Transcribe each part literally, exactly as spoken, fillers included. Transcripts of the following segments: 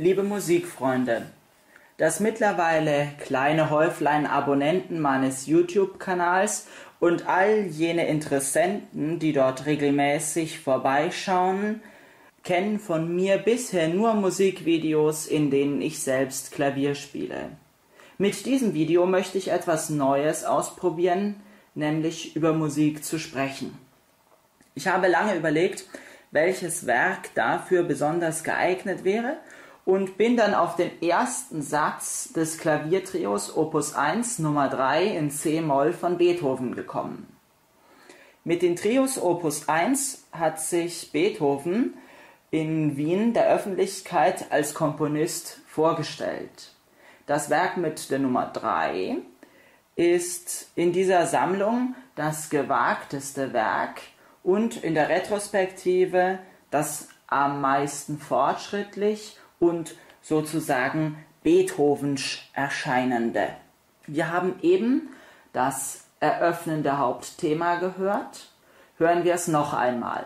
Liebe Musikfreunde, das mittlerweile kleine Häuflein Abonnenten meines YouTube-Kanals und all jene Interessenten, die dort regelmäßig vorbeischauen, kennen von mir bisher nur Musikvideos, in denen ich selbst Klavier spiele. Mit diesem Video möchte ich etwas Neues ausprobieren, nämlich über Musik zu sprechen. Ich habe lange überlegt, welches Werk dafür besonders geeignet wäre und bin dann auf den ersten Satz des Klaviertrios Opus eins Nummer drei in C-Moll von Beethoven gekommen. Mit den Trios Opus eins hat sich Beethoven in Wien der Öffentlichkeit als Komponist vorgestellt. Das Werk mit der Nummer drei ist in dieser Sammlung das gewagteste Werk und in der Retrospektive das am meisten fortschrittlich und sozusagen beethovensch erscheinende. Wir haben eben das eröffnende Hauptthema gehört. Hören wir es noch einmal.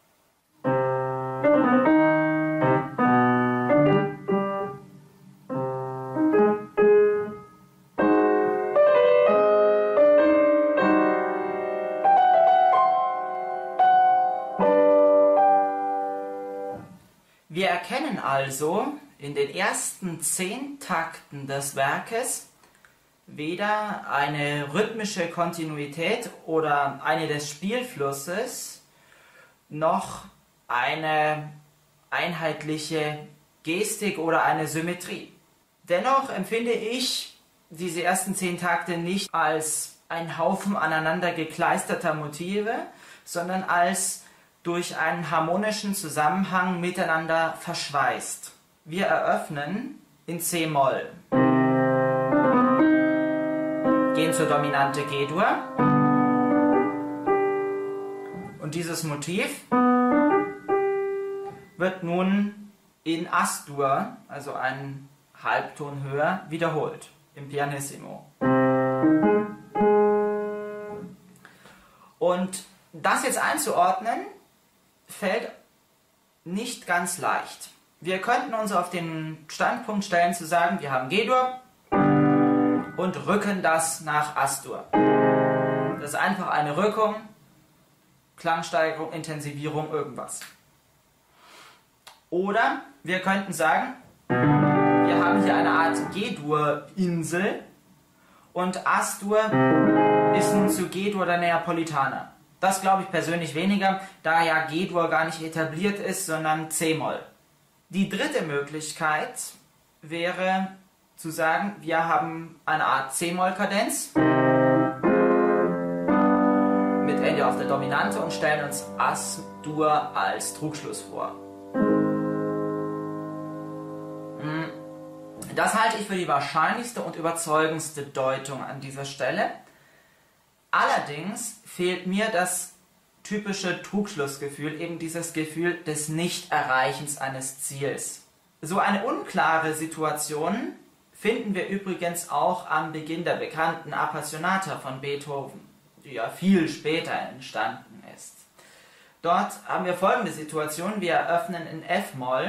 Wir erkennen also in den ersten zehn Takten des Werkes weder eine rhythmische Kontinuität oder eine des Spielflusses, noch eine einheitliche Gestik oder eine Symmetrie. Dennoch empfinde ich diese ersten zehn Takte nicht als ein Haufen aneinander gekleisterter Motive, sondern als durch einen harmonischen Zusammenhang miteinander verschweißt. Wir eröffnen in C-Moll, gehen zur Dominante G-Dur und dieses Motiv wird nun in As-Dur, also einen Halbton höher, wiederholt, im Pianissimo. Und das jetzt einzuordnen, fällt nicht ganz leicht. Wir könnten uns auf den Standpunkt stellen zu sagen, wir haben G-Dur und rücken das nach As-Dur. Das ist einfach eine Rückung, Klangsteigerung, Intensivierung, irgendwas. Oder wir könnten sagen, wir haben hier eine Art G-Dur-Insel und As-Dur ist nun zu G-Dur der Neapolitaner. Das glaube ich persönlich weniger, da ja G-Dur gar nicht etabliert ist, sondern C-Moll. Die dritte Möglichkeit wäre zu sagen, wir haben eine Art C-Moll-Kadenz mit Ende auf der Dominante und stellen uns As-Dur als Trugschluss vor. Das halte ich für die wahrscheinlichste und überzeugendste Deutung an dieser Stelle. Allerdings fehlt mir das typische Trugschlussgefühl, eben dieses Gefühl des Nichterreichens eines Ziels. So eine unklare Situation finden wir übrigens auch am Beginn der bekannten Appassionata von Beethoven, die ja viel später entstanden ist. Dort haben wir folgende Situation: Wir eröffnen in F-Moll,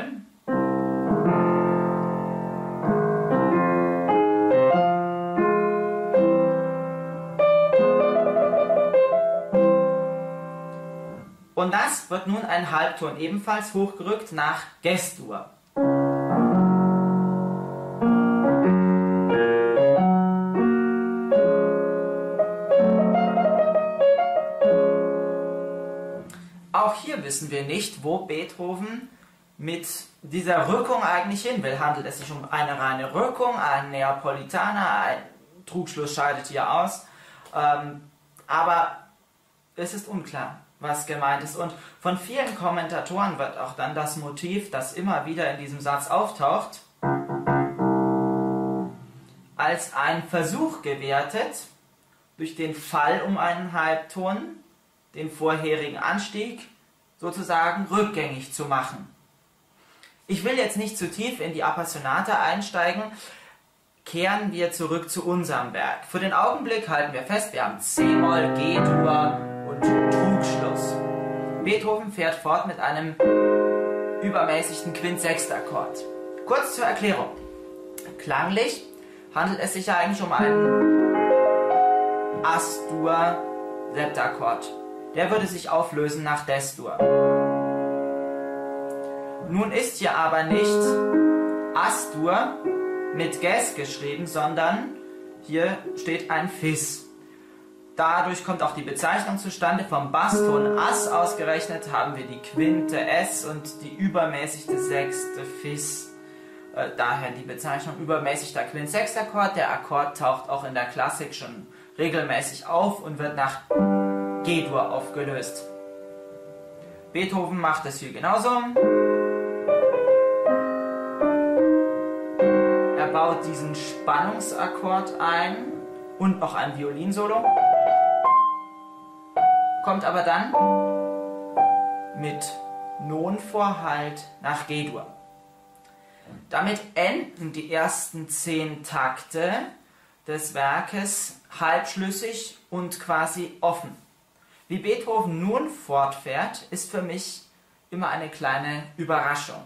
und das wird nun ein Halbton ebenfalls hochgerückt nach Ges-Dur. Auch hier wissen wir nicht, wo Beethoven mit dieser Rückung eigentlich hin will. Handelt es sich um eine reine Rückung, ein Neapolitaner, ein Trugschluss scheidet hier aus, ähm, aber es ist unklar, was gemeint ist. Und von vielen Kommentatoren wird auch dann das Motiv, das immer wieder in diesem Satz auftaucht, als ein Versuch gewertet, durch den Fall um einen Halbton den vorherigen Anstieg sozusagen rückgängig zu machen. Ich will jetzt nicht zu tief in die Appassionata einsteigen, kehren wir zurück zu unserem Werk. Für den Augenblick halten wir fest, wir haben C-Moll, G-Dur und Trugschluss. Beethoven fährt fort mit einem übermäßigten Quintsextakkord. Kurz zur Erklärung. Klanglich handelt es sich ja eigentlich um einen As-Dur-Septakkord. Der würde sich auflösen nach Des-Dur. Nun ist hier aber nicht As-Dur mit Ges geschrieben, sondern hier steht ein Fis. Dadurch kommt auch die Bezeichnung zustande. Vom Basston As ausgerechnet haben wir die Quinte S und die übermäßigte Sechste Fis. Äh, daher die Bezeichnung übermäßigter Quint-Sechstakkord. Der Akkord taucht auch in der Klassik schon regelmäßig auf und wird nach G-Dur aufgelöst. Beethoven macht es hier genauso. Er baut diesen Spannungsakkord ein und noch ein Violinsolo. Kommt aber dann mit Non-Vorhalt nach G-Dur. Damit enden die ersten zehn Takte des Werkes halbschlüssig und quasi offen. Wie Beethoven nun fortfährt, ist für mich immer eine kleine Überraschung.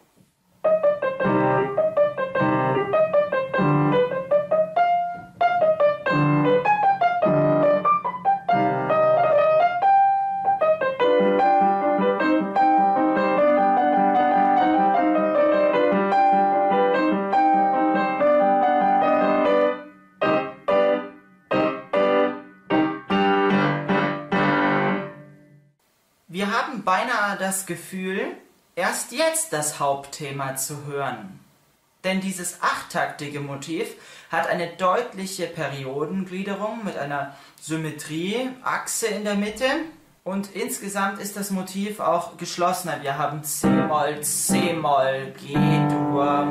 Wir haben beinahe das Gefühl, erst jetzt das Hauptthema zu hören. Denn dieses achttaktige Motiv hat eine deutliche Periodengliederung mit einer Symmetrieachse in der Mitte und insgesamt ist das Motiv auch geschlossener. Wir haben C-Moll, C-Moll, G-Dur,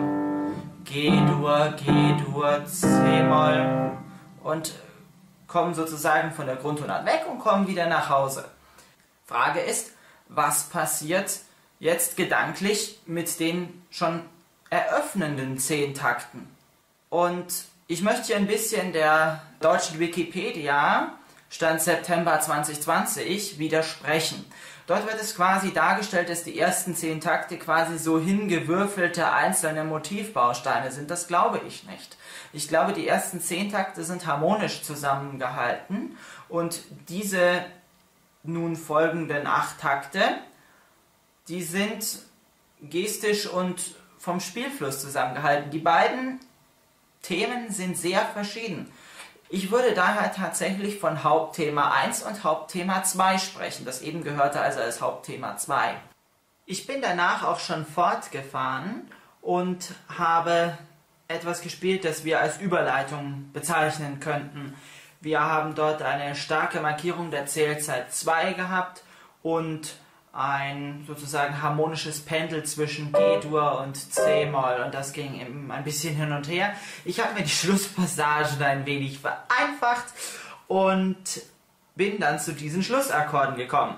G-Dur, G-Dur, C-Moll und kommen sozusagen von der Grundtonart weg und kommen wieder nach Hause. Frage ist, was passiert jetzt gedanklich mit den schon eröffnenden zehn Takten? Und ich möchte hier ein bisschen der deutschen Wikipedia, Stand September zwanzig zwanzig, widersprechen. Dort wird es quasi dargestellt, dass die ersten zehn Takte quasi so hingewürfelte einzelne Motivbausteine sind. Das glaube ich nicht. Ich glaube, die ersten zehn Takte sind harmonisch zusammengehalten und diese nun folgenden acht Takte, die sind gestisch und vom Spielfluss zusammengehalten. Die beiden Themen sind sehr verschieden. Ich würde daher tatsächlich von Hauptthema eins und Hauptthema zwei sprechen. Das eben gehörte also als Hauptthema zwei. Ich bin danach auch schon fortgefahren und habe etwas gespielt, das wir als Überleitung bezeichnen könnten. Wir haben dort eine starke Markierung der Zählzeit zwei gehabt und ein sozusagen harmonisches Pendel zwischen G-Dur und C-Moll und das ging eben ein bisschen hin und her. Ich habe mir die Schlusspassagen ein wenig vereinfacht und bin dann zu diesen Schlussakkorden gekommen.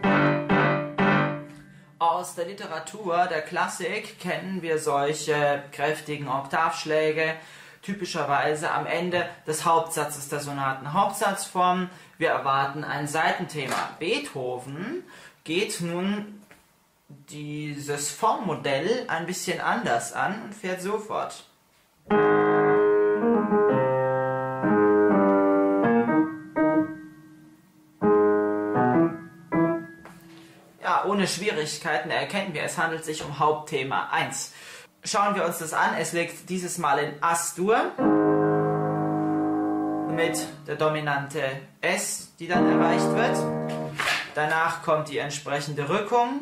Aus der Literatur der Klassik kennen wir solche kräftigen Oktavschläge, typischerweise am Ende des Hauptsatzes der Sonaten-Hauptsatzform. Wir erwarten ein Saitenthema. Beethoven geht nun dieses Formmodell ein bisschen anders an und fährt so fort. Ja, ohne Schwierigkeiten erkennen wir, es handelt sich um Hauptthema eins. Schauen wir uns das an, es liegt dieses Mal in As-Dur mit der Dominante S, die dann erreicht wird. Danach kommt die entsprechende Rückung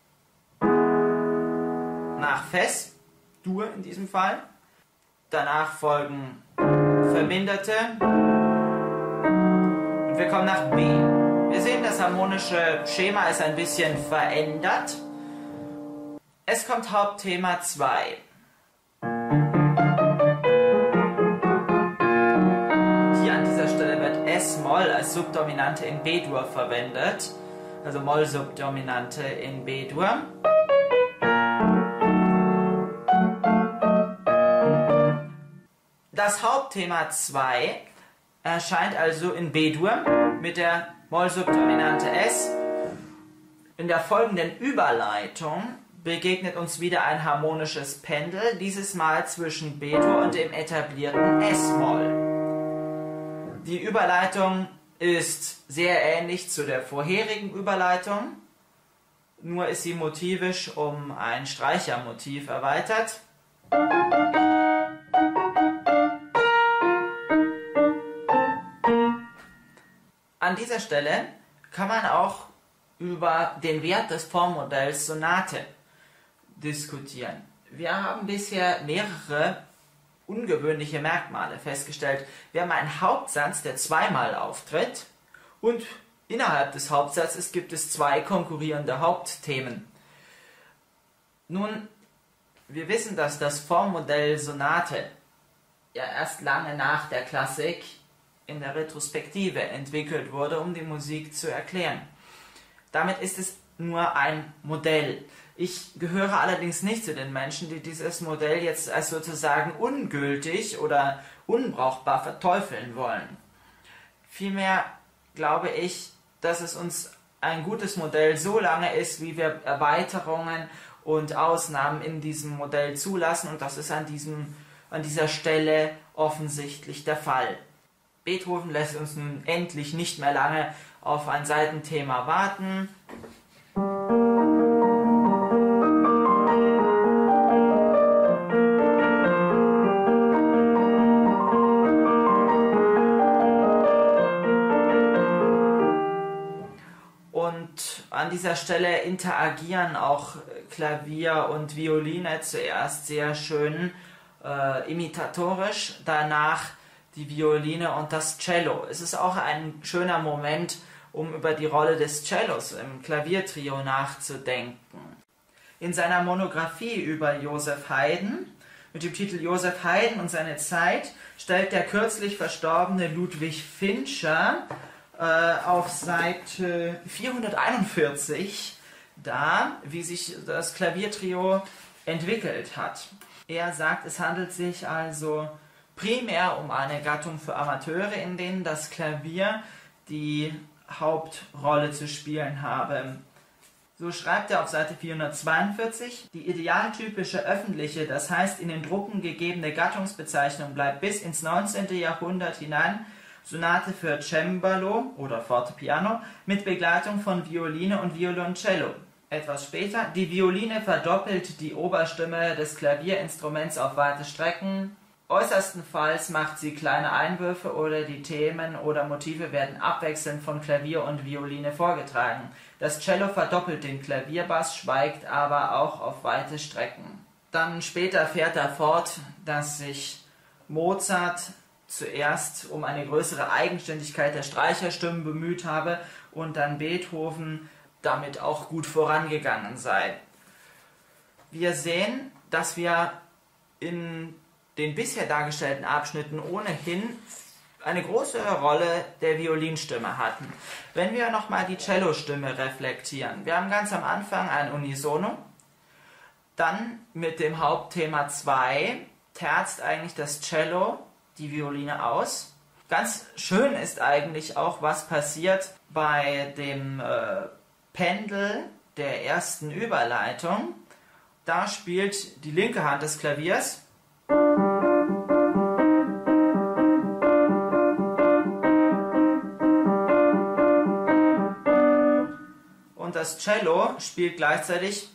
nach Fes, Dur in diesem Fall. Danach folgen Verminderte und wir kommen nach B. Wir sehen, das harmonische Schema ist ein bisschen verändert. Es kommt Hauptthema zwei. Hier an dieser Stelle wird S-Moll als Subdominante in B-Dur verwendet, also Moll-Subdominante in B-Dur. Das Hauptthema zwei erscheint also in B-Dur mit der Moll-Subdominante S. In der folgenden Überleitung begegnet uns wieder ein harmonisches Pendel, dieses Mal zwischen B-Dur und dem etablierten S-Moll. Die Überleitung ist sehr ähnlich zu der vorherigen Überleitung, nur ist sie motivisch um ein Streichermotiv erweitert. An dieser Stelle kann man auch über den Wert des Formmodells Sonate diskutieren. Wir haben bisher mehrere ungewöhnliche Merkmale festgestellt. Wir haben einen Hauptsatz, der zweimal auftritt, und innerhalb des Hauptsatzes gibt es zwei konkurrierende Hauptthemen. Nun, wir wissen, dass das Formmodell Sonate ja erst lange nach der Klassik in der Retrospektive entwickelt wurde, um die Musik zu erklären. Damit ist es nur ein Modell. Ich gehöre allerdings nicht zu den Menschen, die dieses Modell jetzt als sozusagen ungültig oder unbrauchbar verteufeln wollen. Vielmehr glaube ich, dass es uns ein gutes Modell so lange ist, wie wir Erweiterungen und Ausnahmen in diesem Modell zulassen, und das ist an, diesem, an dieser Stelle offensichtlich der Fall. Beethoven lässt uns nun endlich nicht mehr lange auf ein Saitenthema warten. Und an dieser Stelle interagieren auch Klavier und Violine zuerst sehr schön äh, imitatorisch, danach die Violine und das Cello. Es ist auch ein schöner Moment, um über die Rolle des Cellos im Klaviertrio nachzudenken. In seiner Monographie über Joseph Haydn mit dem Titel Joseph Haydn und seine Zeit stellt der kürzlich verstorbene Ludwig Fincher äh, auf Seite vierhunderteinundvierzig dar, wie sich das Klaviertrio entwickelt hat. Er sagt, es handelt sich also primär um eine Gattung für Amateure, in denen das Klavier die Hauptrolle zu spielen habe. So schreibt er auf Seite vierhundertzweiundvierzig, die idealtypische öffentliche, das heißt in den Drucken gegebene Gattungsbezeichnung bleibt bis ins neunzehnte Jahrhundert hinein Sonate für Cembalo oder Fortepiano mit Begleitung von Violine und Violoncello. Etwas später, die Violine verdoppelt die Oberstimme des Klavierinstruments auf weite Strecken. Äußerstenfalls macht sie kleine Einwürfe oder die Themen oder Motive werden abwechselnd von Klavier und Violine vorgetragen. Das Cello verdoppelt den Klavierbass, schweigt aber auch auf weite Strecken. Dann später fährt er fort, dass sich Mozart zuerst um eine größere Eigenständigkeit der Streicherstimmen bemüht habe und dann Beethoven damit auch gut vorangegangen sei. Wir sehen, dass wir in den bisher dargestellten Abschnitten ohnehin eine große Rolle der Violinstimme hatten. Wenn wir nochmal die Cellostimme reflektieren, wir haben ganz am Anfang ein Unisono, dann mit dem Hauptthema zwei terzt eigentlich das Cello die Violine aus. Ganz schön ist eigentlich auch, was passiert bei dem äh, Pendel der ersten Überleitung. Da spielt die linke Hand des Klaviers und das Cello spielt gleichzeitig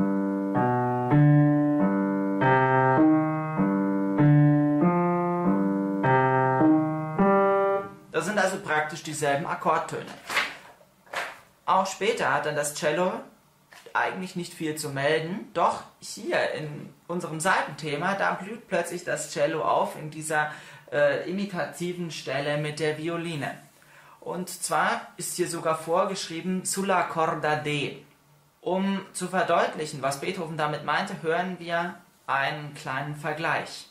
Das sind also praktisch dieselben Akkordtöne. Auch später hat dann das Cello eigentlich nicht viel zu melden, doch hier in unserem Seitenthema, da blüht plötzlich das Cello auf in dieser äh, imitativen Stelle mit der Violine. Und zwar ist hier sogar vorgeschrieben sulla corda D. Um zu verdeutlichen, was Beethoven damit meinte, hören wir einen kleinen Vergleich.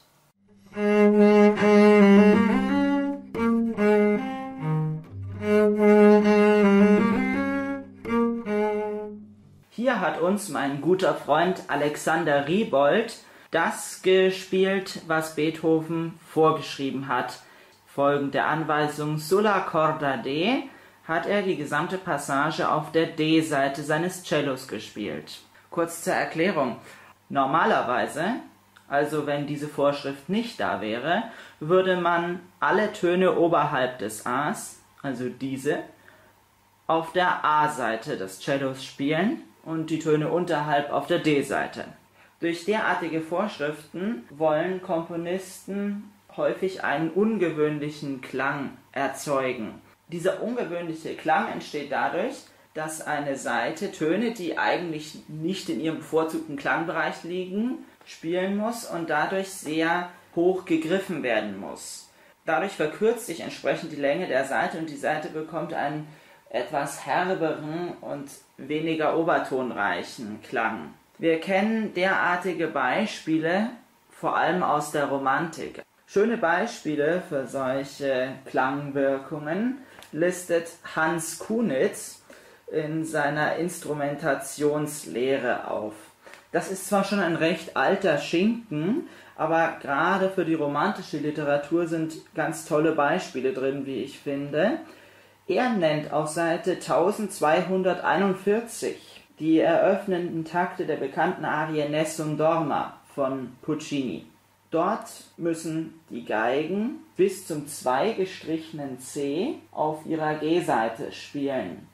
Hier hat uns mein guter Freund Alexander Riebold das gespielt, was Beethoven vorgeschrieben hat. Folgend der Anweisung sulla corda D hat er die gesamte Passage auf der D-Seite seines Cellos gespielt. Kurz zur Erklärung. Normalerweise, also wenn diese Vorschrift nicht da wäre, würde man alle Töne oberhalb des As, also diese, auf der A-Seite des Cellos spielen und die Töne unterhalb auf der D-Seite. Durch derartige Vorschriften wollen Komponisten häufig einen ungewöhnlichen Klang erzeugen. Dieser ungewöhnliche Klang entsteht dadurch, dass eine Saite Töne, die eigentlich nicht in ihrem bevorzugten Klangbereich liegen, spielen muss und dadurch sehr hoch gegriffen werden muss. Dadurch verkürzt sich entsprechend die Länge der Saite und die Saite bekommt einen etwas herberen und weniger obertonreichen Klang. Wir kennen derartige Beispiele vor allem aus der Romantik. Schöne Beispiele für solche Klangwirkungen listet Hans Kunitz in seiner Instrumentationslehre auf. Das ist zwar schon ein recht alter Schinken, aber gerade für die romantische Literatur sind ganz tolle Beispiele drin, wie ich finde. Er nennt auf Seite eintausendzweihunderteinundvierzig die eröffnenden Takte der bekannten Arie Nessun Dorma von Puccini. Dort müssen die Geigen bis zum zwei gestrichenen C auf ihrer G-Seite spielen.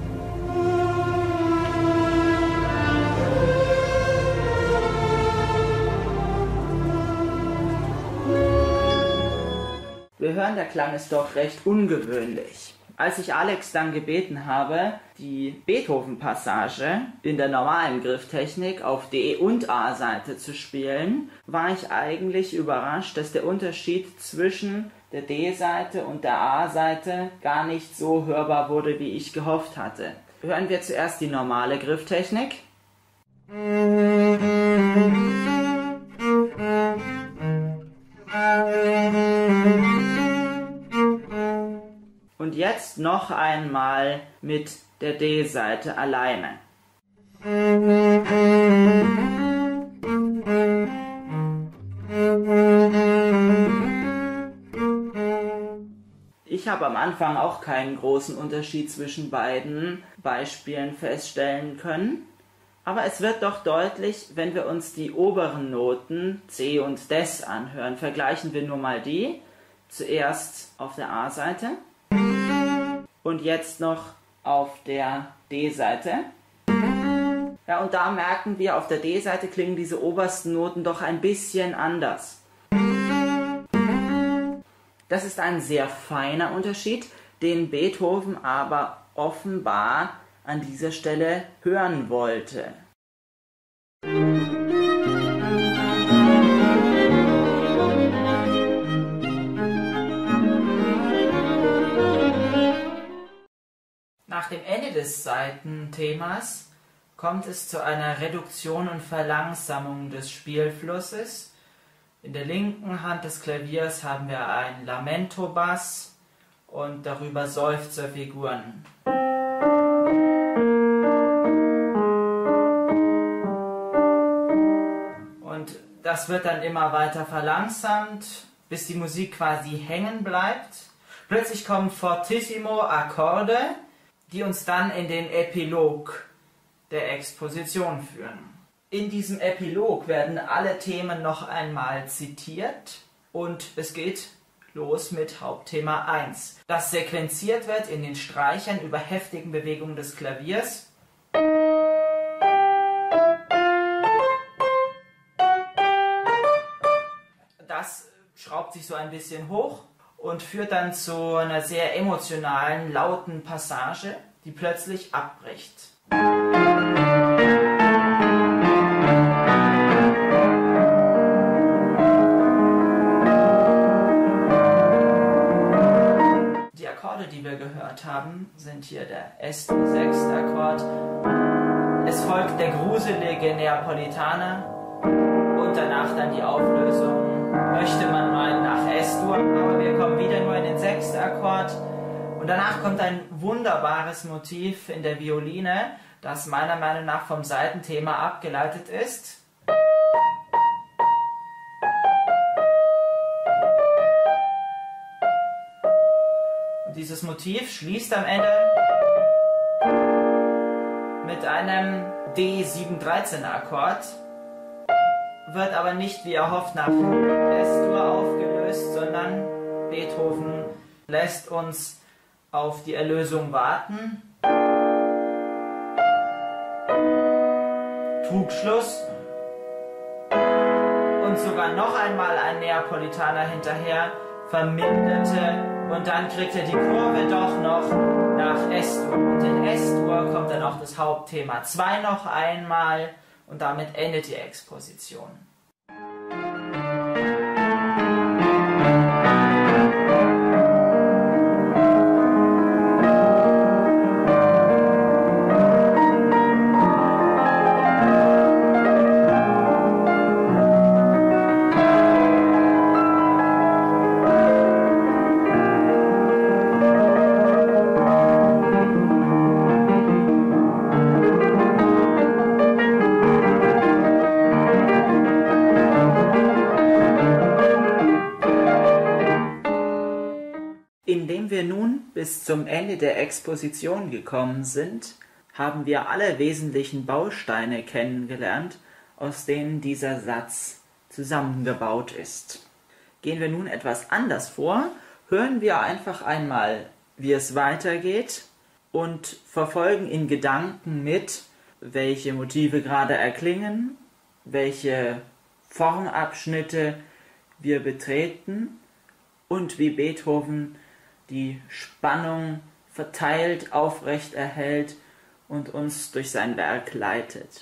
Wir hören, der Klang ist doch recht ungewöhnlich. Als ich Alex dann gebeten habe, die Beethoven-Passage in der normalen Grifftechnik auf D- und A-Seite zu spielen, war ich eigentlich überrascht, dass der Unterschied zwischen der D-Seite und der A-Seite gar nicht so hörbar wurde, wie ich gehofft hatte. Hören wir zuerst die normale Grifftechnik. Und jetzt noch einmal mit der D-Seite alleine. Ich habe am Anfang auch keinen großen Unterschied zwischen beiden Beispielen feststellen können, aber es wird doch deutlich, wenn wir uns die oberen Noten C und Des anhören. Vergleichen wir nur mal die. Zuerst auf der A-Seite. Und jetzt noch auf der D-Seite. Ja, und da merken wir, auf der D-Seite klingen diese obersten Noten doch ein bisschen anders. Das ist ein sehr feiner Unterschied, den Beethoven aber offenbar an dieser Stelle hören wollte. Nach dem Ende des Saitenthemas kommt es zu einer Reduktion und Verlangsamung des Spielflusses. In der linken Hand des Klaviers haben wir einen Lamento-Bass und darüber Seufzerfiguren. Und das wird dann immer weiter verlangsamt, bis die Musik quasi hängen bleibt. Plötzlich kommen fortissimo Akkorde, die uns dann in den Epilog der Exposition führen. In diesem Epilog werden alle Themen noch einmal zitiert und es geht los mit Hauptthema eins, das sequenziert wird in den Streichern über heftigen Bewegungen des Klaviers. Das schraubt sich so ein bisschen hoch und führt dann zu einer sehr emotionalen, lauten Passage, die plötzlich abbricht. Die Akkorde, die wir gehört haben, sind hier der Es-Dur sechs Akkord. Es folgt der gruselige Neapolitaner und danach dann die Auflösung. Möchte man meinen nach Es-Dur, aber wir kommen wieder nur in den sechsten Akkord und danach kommt ein wunderbares Motiv in der Violine, das meiner Meinung nach vom Saitenthema abgeleitet ist. Und dieses Motiv schließt am Ende mit mit einem D sieben dreizehn Akkord, wird aber nicht wie erhofft nach S-Dur aufgelöst, sondern Beethoven lässt uns auf die Erlösung warten. Trugschluss und sogar noch einmal ein Neapolitaner hinterher, verminderte, und dann kriegt er die Kurve doch noch nach S-Dur. Und in S-Dur kommt dann auch das Hauptthema zwei noch einmal und damit endet die Exposition. Indem wir nun bis zum Ende der Exposition gekommen sind, haben wir alle wesentlichen Bausteine kennengelernt, aus denen dieser Satz zusammengebaut ist. Gehen wir nun etwas anders vor, hören wir einfach einmal, wie es weitergeht und verfolgen in Gedanken mit, welche Motive gerade erklingen, welche Formabschnitte wir betreten und wie Beethoven die Spannung verteilt, aufrecht erhält und uns durch sein Werk leitet.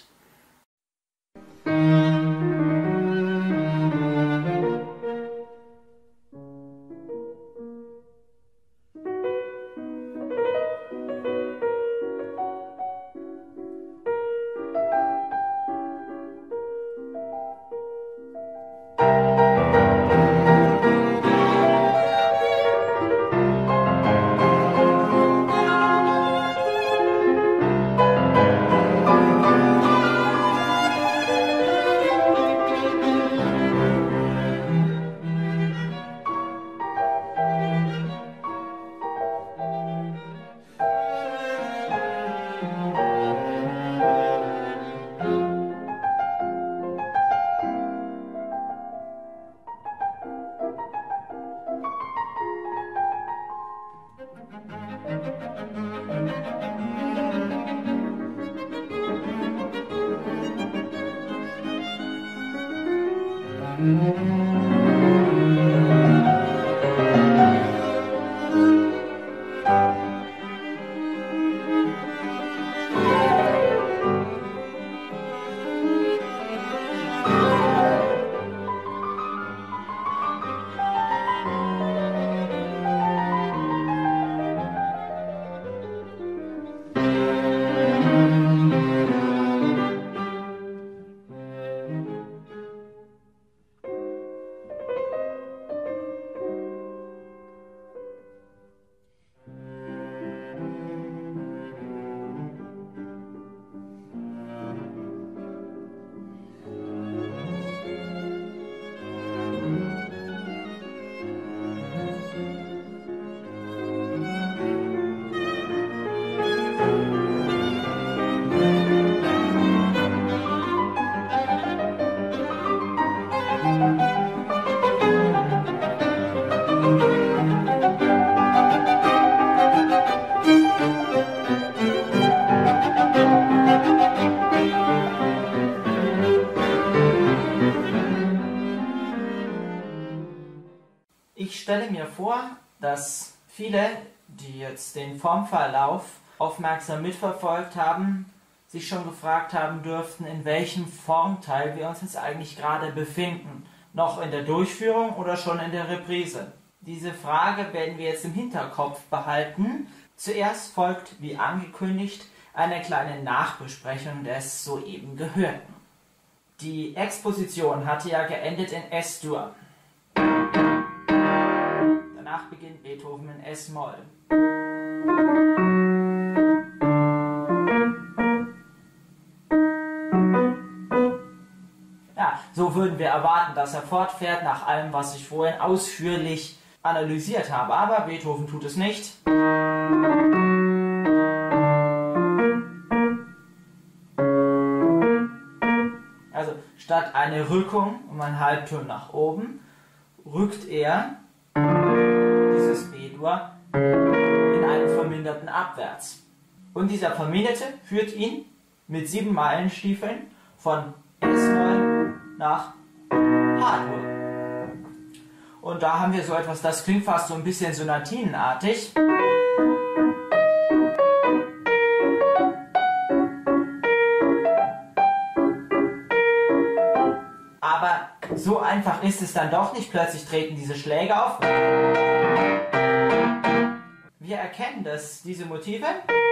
Ich stelle mir vor, dass viele, die jetzt den Formverlauf aufmerksam mitverfolgt haben, sich schon gefragt haben dürften, in welchem Formteil wir uns jetzt eigentlich gerade befinden. Noch in der Durchführung oder schon in der Reprise? Diese Frage werden wir jetzt im Hinterkopf behalten. Zuerst folgt, wie angekündigt, eine kleine Nachbesprechung des soeben Gehörten. Die Exposition hatte ja geendet in S-Dur. Danach beginnt Beethoven in S-Moll. Ja, so würden wir erwarten, dass er fortfährt nach allem, was ich vorhin ausführlich analysiert habe. Aber Beethoven tut es nicht. statt eine Rückung um einen Halbton nach oben, rückt er dieses B-Dur in einen verminderten Abwärts. Und dieser Verminderte führt ihn mit sieben Meilenstiefeln von S-Moll nach H-Dur. Und da haben wir so etwas, das klingt fast so ein bisschen sonatinenartig. Aber so einfach ist es dann doch nicht. Plötzlich treten diese Schläge auf. Wir erkennen, dass diese Motive,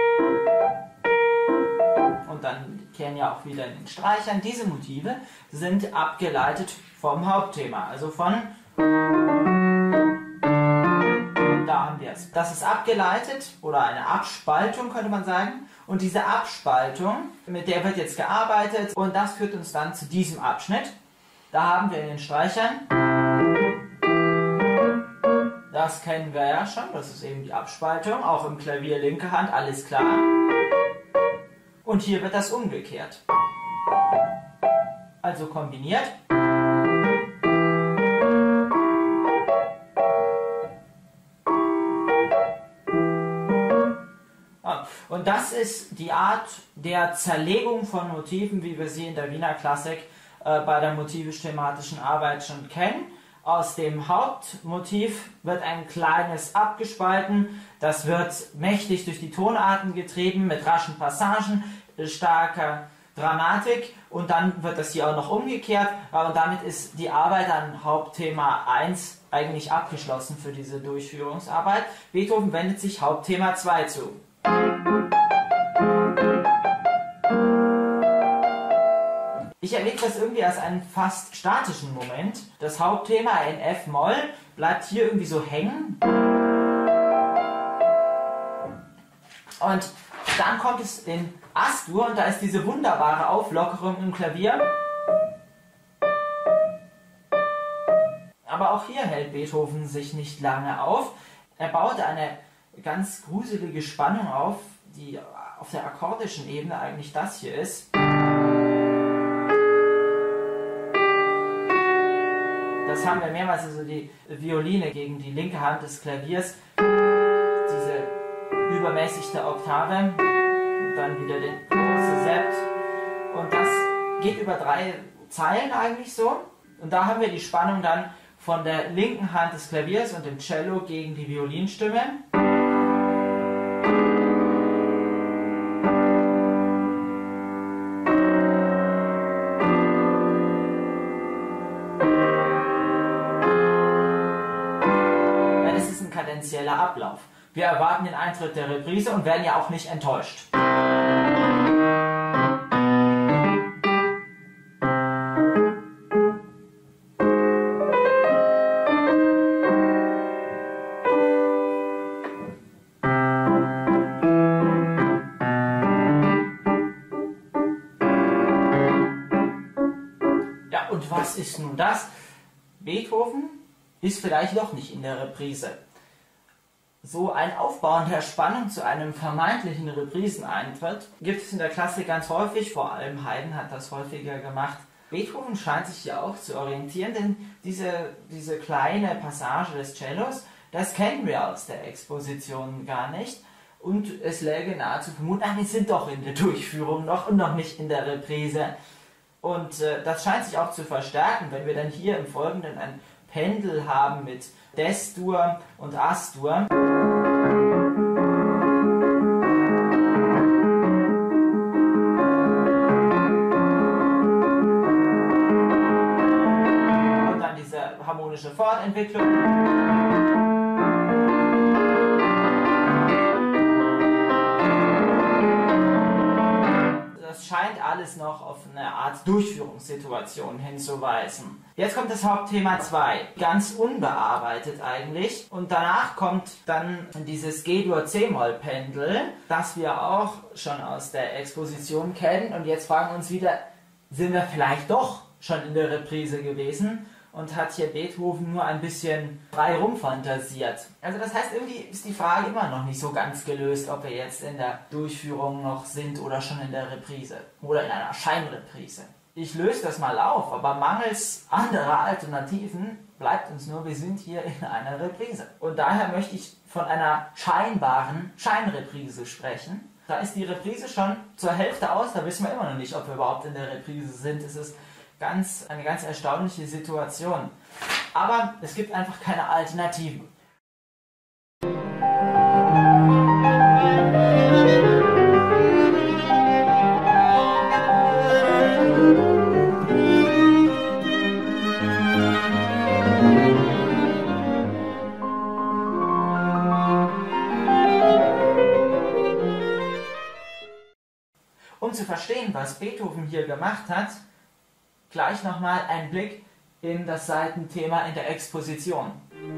und dann kehren ja auch wieder in den Streichern, diese Motive sind abgeleitet vom Hauptthema, also von, da haben wir es. Das ist abgeleitet oder eine Abspaltung, könnte man sagen, und diese Abspaltung, mit der wird jetzt gearbeitet und das führt uns dann zu diesem Abschnitt. Da haben wir in den Streichern, das kennen wir ja schon, das ist eben die Abspaltung, auch im Klavier linke Hand, alles klar. Und hier wird das umgekehrt. Also kombiniert. Und das ist die Art der Zerlegung von Motiven, wie wir sie in der Wiener Klassik äh, bei der motivisch-thematischen Arbeit schon kennen. Aus dem Hauptmotiv wird ein kleines abgespalten, das wird mächtig durch die Tonarten getrieben, mit raschen Passagen, starker Dramatik, und dann wird das hier auch noch umgekehrt, und damit ist die Arbeit an Hauptthema eins eigentlich abgeschlossen für diese Durchführungsarbeit. Beethoven wendet sich Hauptthema zwei zu. Ich erlebe das irgendwie als einen fast statischen Moment. Das Hauptthema in F-Moll bleibt hier irgendwie so hängen. Und dann kommt es in As-Dur und da ist diese wunderbare Auflockerung im Klavier. Aber auch hier hält Beethoven sich nicht lange auf. Er baut eine ganz gruselige Spannung auf, die auf der akkordischen Ebene eigentlich das hier ist. Das haben wir mehrmals, also die Violine gegen die linke Hand des Klaviers, diese übermäßigte Oktave und dann wieder den großen Sept. Und das geht über drei Zeilen eigentlich so. Und da haben wir die Spannung dann von der linken Hand des Klaviers und dem Cello gegen die Violinstimme. Kadenzieller Ablauf. Wir erwarten den Eintritt der Reprise und werden ja auch nicht enttäuscht. Ja, und was ist nun das? Beethoven ist vielleicht doch nicht in der Reprise. So ein Aufbauen der Spannung zu einem vermeintlichen Repriseneintritt gibt es in der Klassik ganz häufig, vor allem Haydn hat das häufiger gemacht. Beethoven scheint sich hier auch zu orientieren, denn diese, diese kleine Passage des Cellos, das kennen wir aus der Exposition gar nicht. Und es läge nahe zu vermuten, ach, wir sind doch in der Durchführung noch und noch nicht in der Reprise. Und äh, das scheint sich auch zu verstärken, wenn wir dann hier im Folgenden ein Pendel haben mit Des-Dur und As-Dur. Und dann diese harmonische Fortentwicklung. Das scheint alles noch auf eine Art Durchführungssituation hinzuweisen. Jetzt kommt das Hauptthema zwei, ganz unbearbeitet eigentlich. Und danach kommt dann dieses G-Dur-C-Moll-Pendel, das wir auch schon aus der Exposition kennen. Und jetzt fragen wir uns wieder, sind wir vielleicht doch schon in der Reprise gewesen? Und hat hier Beethoven nur ein bisschen frei rumfantasiert. Also das heißt, irgendwie ist die Frage immer noch nicht so ganz gelöst, ob wir jetzt in der Durchführung noch sind oder schon in der Reprise oder in einer Scheinreprise. Ich löse das mal auf, aber mangels anderer Alternativen bleibt uns nur, wir sind hier in einer Reprise. Und daher möchte ich von einer scheinbaren Scheinreprise sprechen. Da ist die Reprise schon zur Hälfte aus, da wissen wir immer noch nicht, ob wir überhaupt in der Reprise sind. Es ist ganz, eine ganz erstaunliche Situation. Aber es gibt einfach keine Alternativen. Um zu verstehen, was Beethoven hier gemacht hat, gleich nochmal ein Blick in das Saitenthema in der Exposition.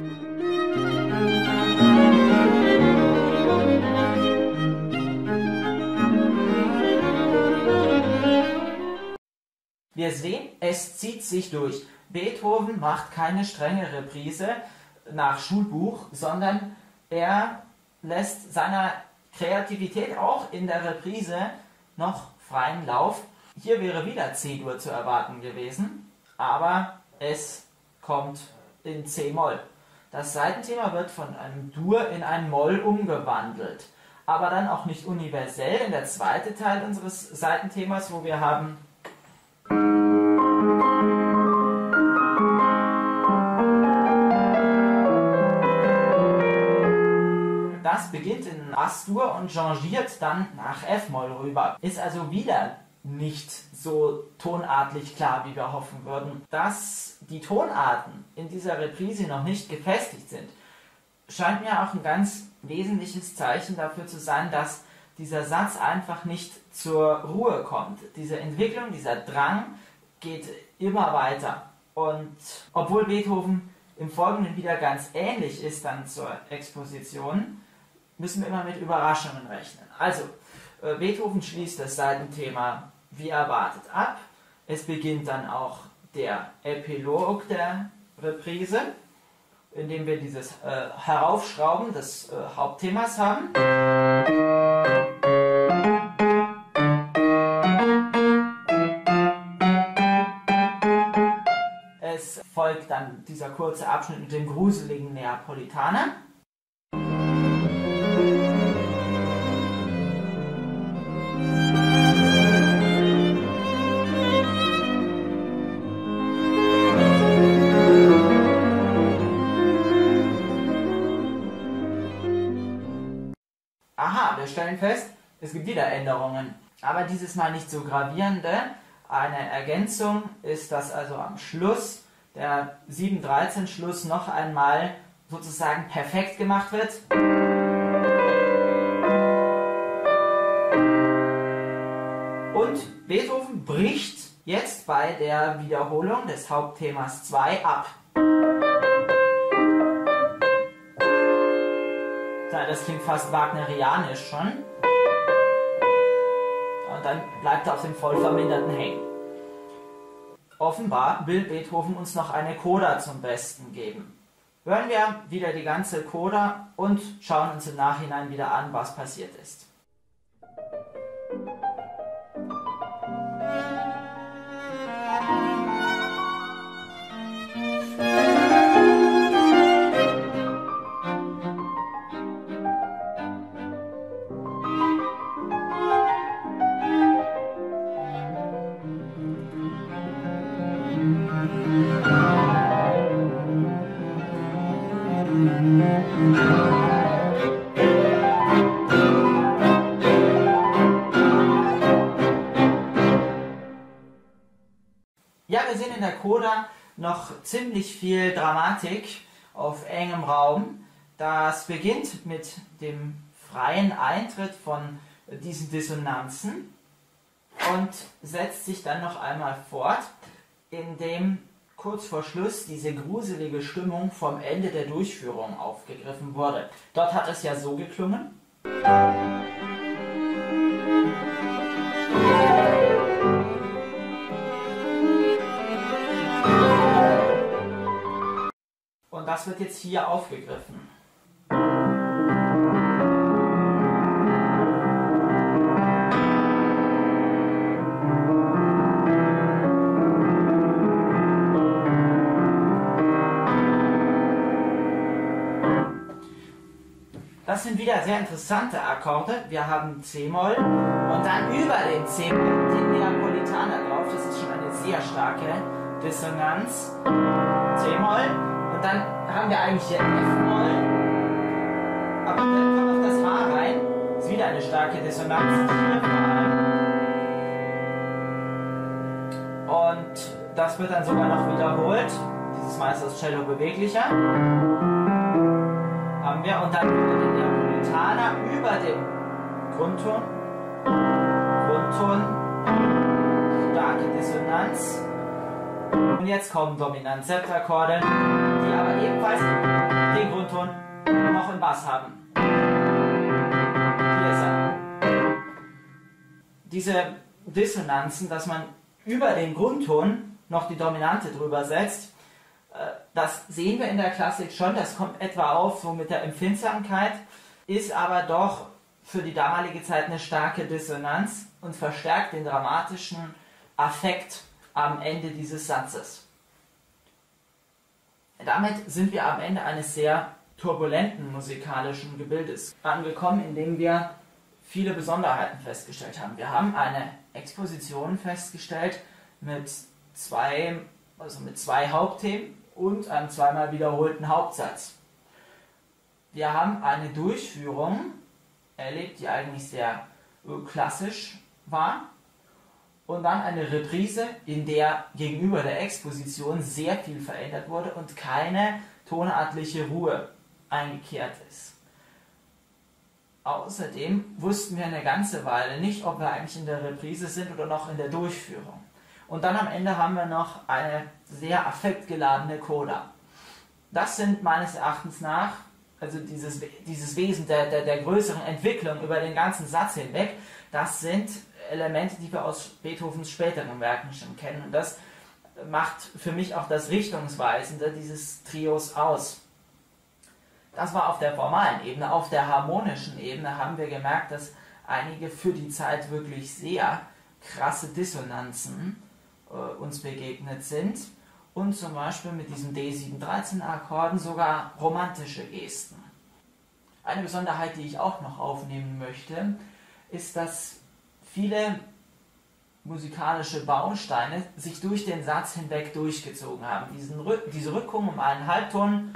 Wir sehen, es zieht sich durch. Beethoven macht keine strenge Reprise nach Schulbuch, sondern er lässt seiner Kreativität auch in der Reprise noch freien Lauf. Hier wäre wieder C-Dur zu erwarten gewesen, aber es kommt in C-Moll. Das Saitenthema wird von einem Dur in ein Moll umgewandelt, aber dann auch nicht universell. In der zweite Teil unseres Saitenthemas, wo wir haben das beginnt in As-Dur und changiert dann nach F-Moll rüber. Ist also wieder nicht so tonartlich klar, wie wir hoffen würden. Dass die Tonarten in dieser Reprise noch nicht gefestigt sind, scheint mir auch ein ganz wesentliches Zeichen dafür zu sein, dass dieser Satz einfach nicht zur Ruhe kommt. Diese Entwicklung, dieser Drang geht immer weiter. Und obwohl Beethoven im Folgenden wieder ganz ähnlich ist dann zur Exposition, müssen wir immer mit Überraschungen rechnen. Also, äh, Beethoven schließt das Saitenthema wie erwartet ab. Es beginnt dann auch der Epilog der Reprise, indem wir dieses äh, Heraufschrauben des äh, Hauptthemas haben. Es folgt dann dieser kurze Abschnitt mit dem gruseligen Neapolitaner. Aha, wir stellen fest, es gibt wieder Änderungen, aber dieses Mal nicht so gravierende. Eine Ergänzung ist, dass also am Schluss der sieben dreizehn Schluss noch einmal sozusagen perfekt gemacht wird. Und Beethoven bricht jetzt bei der Wiederholung des Hauptthemas zwei ab. Das klingt fast wagnerianisch schon. Und dann bleibt er auf dem Vollverminderten hängen. Offenbar will Beethoven uns noch eine Coda zum Besten geben. Hören wir wieder die ganze Coda und schauen uns im Nachhinein wieder an, was passiert ist. Ja, wir sehen in der Coda noch ziemlich viel Dramatik auf engem Raum. Das beginnt mit dem freien Eintritt von diesen Dissonanzen und setzt sich dann noch einmal fort, indem kurz vor Schluss diese gruselige Stimmung vom Ende der Durchführung aufgegriffen wurde. Dort hat es ja so geklungen. Und das wird jetzt hier aufgegriffen. Das sind wieder sehr interessante Akkorde. Wir haben C-Moll und dann über den C-Moll den Neapolitaner drauf. Das ist schon eine sehr starke Dissonanz. C-Moll und dann haben wir eigentlich hier F-Moll. Aber dann kommt noch das H rein. Das ist wieder eine starke Dissonanz. Hier vor allem. Und das wird dann sogar noch wiederholt. Dieses Mal ist das Cello beweglicher. Haben wir und dann über den Neapolitaner über dem Grundton. Grundton. Starke Dissonanz. Und jetzt kommen Dominant-Septakkorde, die aber ebenfalls den Grundton noch im Bass haben. Hier ist er. Diese Dissonanzen, dass man über den Grundton noch die Dominante drüber setzt, das sehen wir in der Klassik schon, das kommt etwa auf so mit der Empfindsamkeit, ist aber doch für die damalige Zeit eine starke Dissonanz und verstärkt den dramatischen Affekt am Ende dieses Satzes. Damit sind wir am Ende eines sehr turbulenten musikalischen Gebildes angekommen, in dem wir viele Besonderheiten festgestellt haben. Wir haben eine Exposition festgestellt mit zwei, also mit zwei Hauptthemen und einem zweimal wiederholten Hauptsatz. Wir haben eine Durchführung erlebt, die eigentlich sehr klassisch war, und dann eine Reprise, in der gegenüber der Exposition sehr viel verändert wurde und keine tonartliche Ruhe eingekehrt ist. Außerdem wussten wir eine ganze Weile nicht, ob wir eigentlich in der Reprise sind oder noch in der Durchführung. Und dann am Ende haben wir noch eine sehr affektgeladene Coda. Das sind meines Erachtens nach, also dieses, dieses Wesen der, der, der größeren Entwicklung über den ganzen Satz hinweg, das sind Elemente, die wir aus Beethovens späteren Werken schon kennen. Und das macht für mich auch das Richtungsweisende dieses Trios aus. Das war auf der formalen Ebene. Auf der harmonischen Ebene haben wir gemerkt, dass einige für die Zeit wirklich sehr krasse Dissonanzen äh, uns begegnet sind und zum Beispiel mit diesen D sieben dreizehn Akkorden sogar romantische Gesten. Eine Besonderheit, die ich auch noch aufnehmen möchte, ist, dass viele musikalische Bausteine sich durch den Satz hinweg durchgezogen haben. Diesen Rück, diese Rückung um einen Halbton,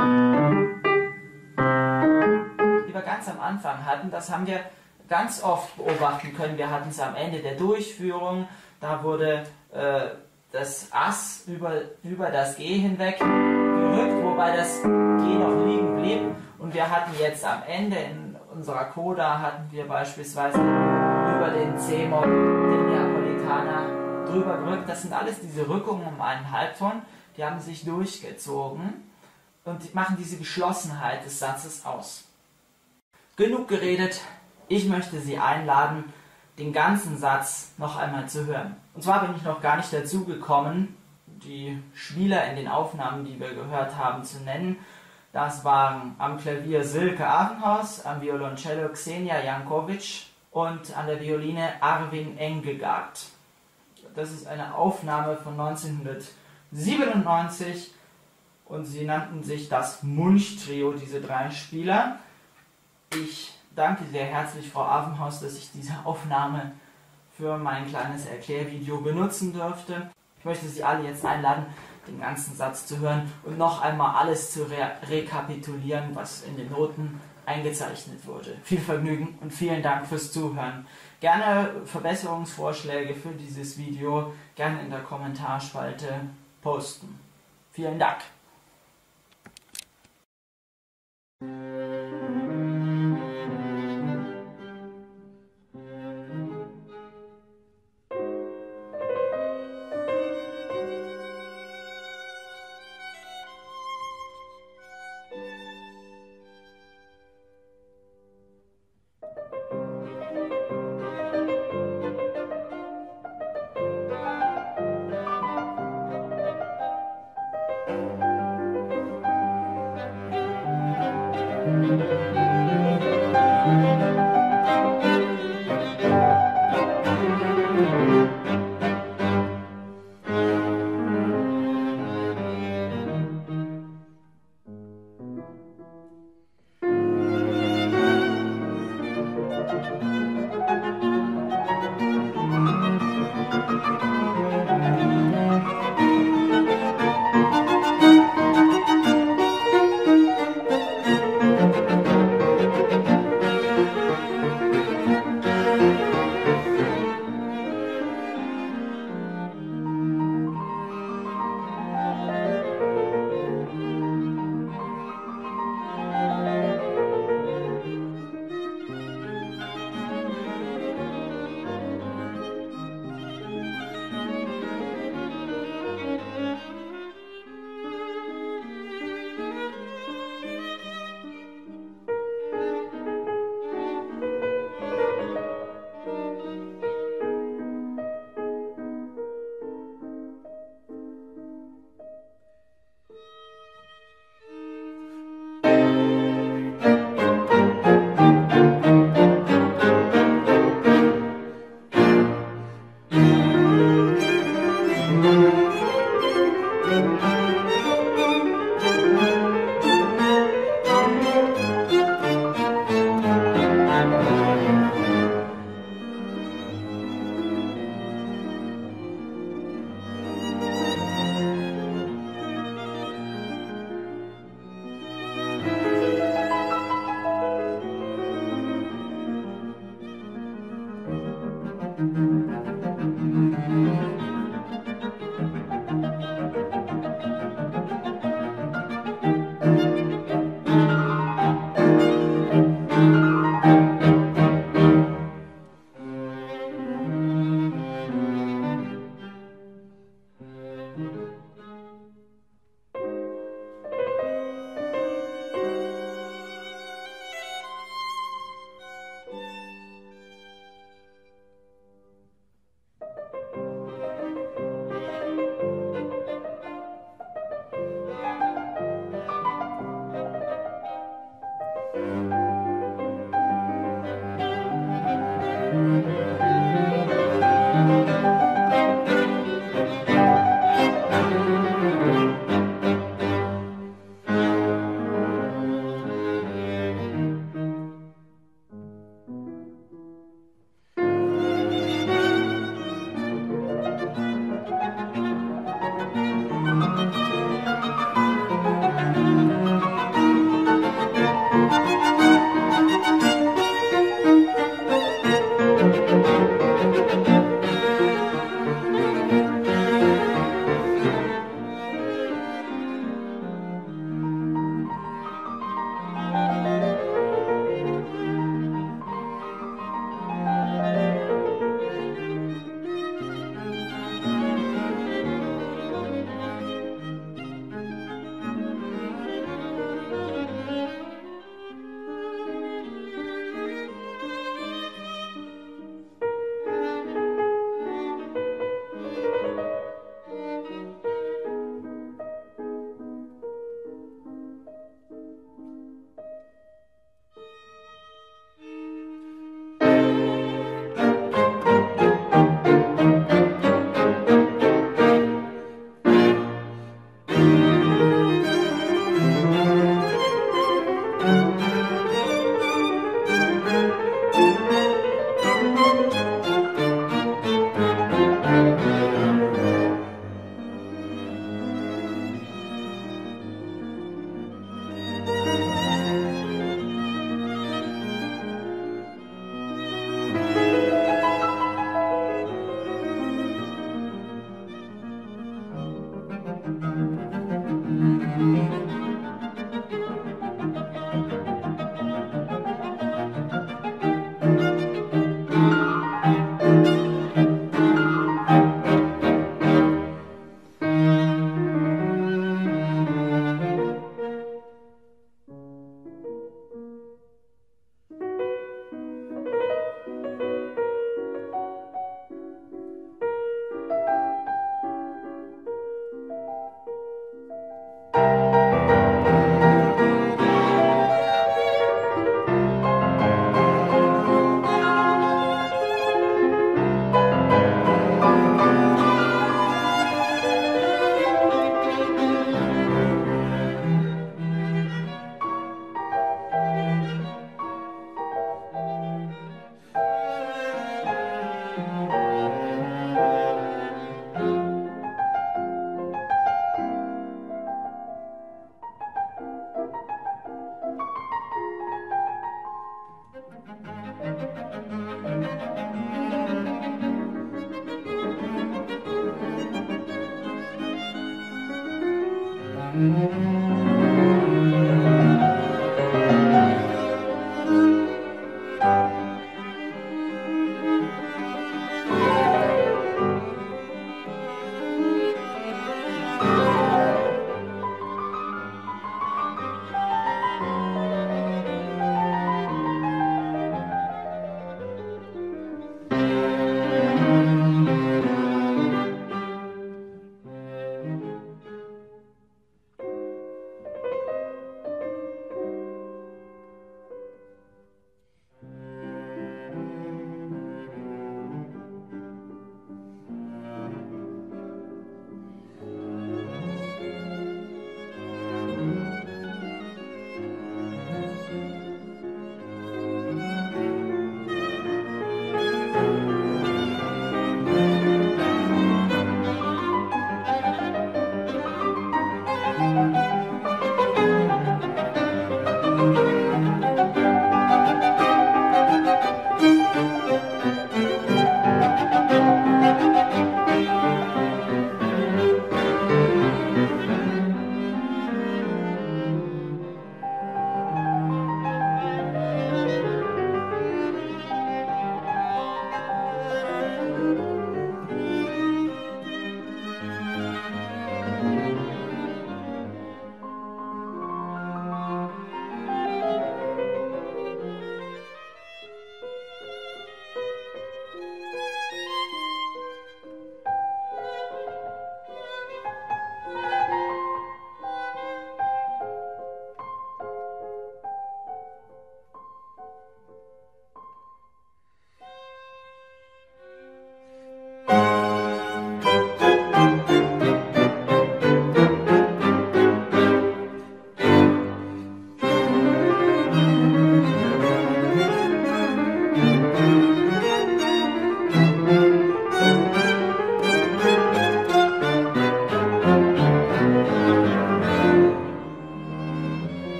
die wir ganz am Anfang hatten, das haben wir ganz oft beobachten können. Wir hatten es am Ende der Durchführung, da wurde äh, das Ass über, über das G hinweg gerückt, wobei das G noch liegen blieb. Und wir hatten jetzt am Ende in unserer Coda hatten wir beispielsweise über den C-Moll, den Neapolitaner drüber gerückt. Das sind alles diese Rückungen um einen Halbton, die haben sich durchgezogen und machen diese Geschlossenheit des Satzes aus. Genug geredet, ich möchte Sie einladen, den ganzen Satz noch einmal zu hören. Und zwar bin ich noch gar nicht dazu gekommen, die Spieler in den Aufnahmen, die wir gehört haben, zu nennen. Das waren am Klavier Silke Avenhaus, am Violoncello Xenia Jankovic und an der Violine Arvin Engelgard. Das ist eine Aufnahme von neunzehnhundertsiebenundneunzig und sie nannten sich das Munch-Trio, diese drei Spieler. Ich danke sehr herzlich Frau Avenhaus, dass ich diese Aufnahme für mein kleines Erklärvideo benutzen durfte. Ich möchte Sie alle jetzt einladen, den ganzen Satz zu hören und noch einmal alles zu re rekapitulieren, was in den Noten eingezeichnet wurde. Viel Vergnügen und vielen Dank fürs Zuhören. Gerne Verbesserungsvorschläge für dieses Video gerne in der Kommentarspalte posten. Vielen Dank.